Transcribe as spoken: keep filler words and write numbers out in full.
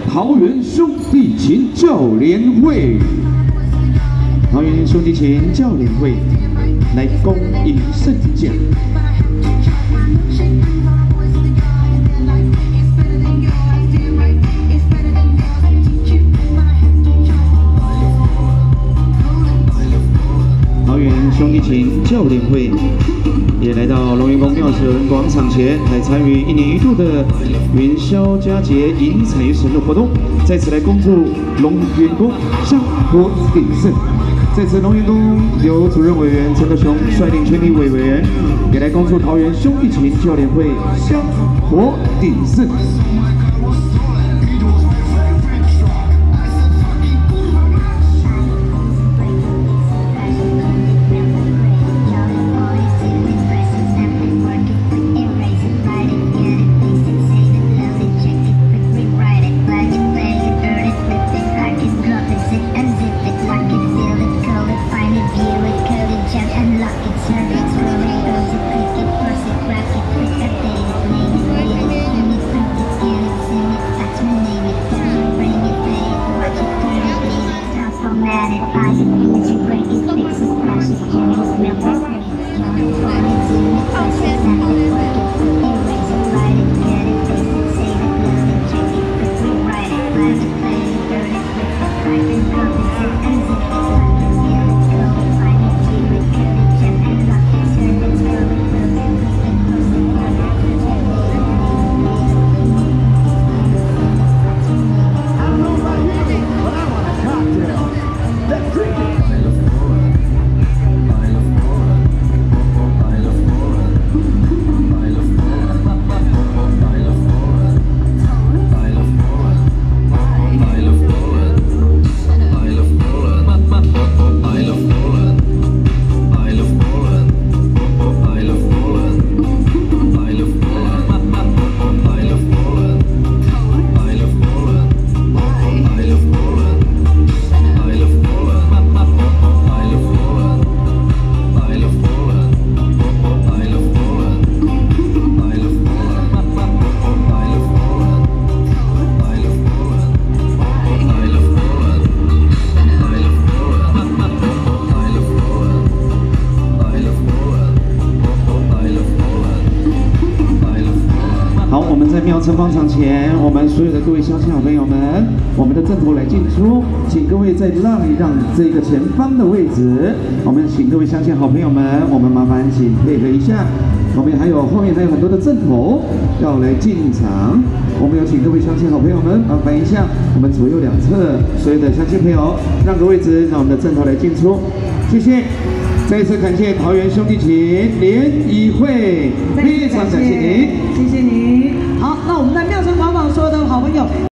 桃园兄弟情教练会，桃园兄弟情教练会来公益圣奖。 桃园兄弟情教练会也来到龙云宫庙神广场前，来参与一年一度的元宵佳节迎财神的活动。在此来恭祝龙云宫香火鼎盛。在此龙云宫由主任委员陈德雄率领全体委员，也来恭祝桃园兄弟情教练会香火鼎盛。 好，我们在庙城广场前，我们所有的各位乡亲好朋友们，我们的阵头来进出，请各位再让一让这个前方的位置。我们请各位乡亲好朋友们，我们麻烦请配合一下。我们还有后面还有很多的阵头要来进场，我们有请各位乡亲好朋友们麻烦一下，我们左右两侧所有的乡亲朋友让个位置，让我们的阵头来进出，谢谢。 再一次感谢桃园兄弟情联谊会，非常感谢您， 谢谢您。好，那我们在庙城广场所有的好朋友。